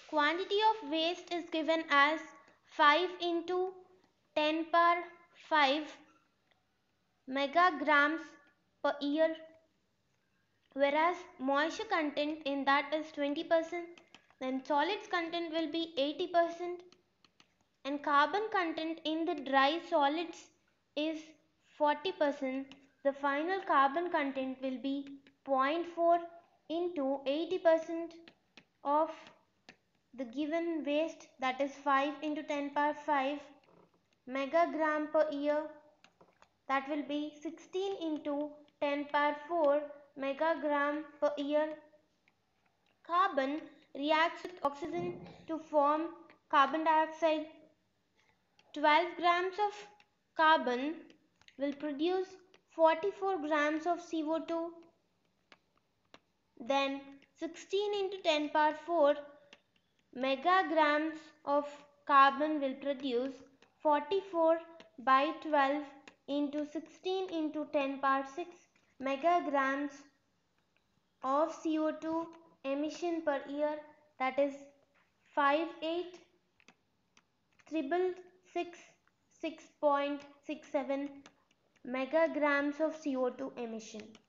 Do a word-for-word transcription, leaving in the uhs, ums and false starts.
quantity of waste is given as five into ten power five megagrams per year, whereas moisture content in that is twenty percent, then solids content will be eighty percent, and carbon content in the dry solids is forty percent. The final carbon content will be zero point four into eighty percent of the given waste, that is five into ten power five megagram per year, that will be sixteen into ten power four megagram per year. Carbon reacts with oxygen to form carbon dioxide. twelve grams of carbon will produce forty-four grams of C O two. Then sixteen into ten power four megagrams of carbon will produce forty-four by twelve into sixteen into ten power six megagrams of C O two emission per year, that is five eight triple six six point six seven megagrams of C O two emission.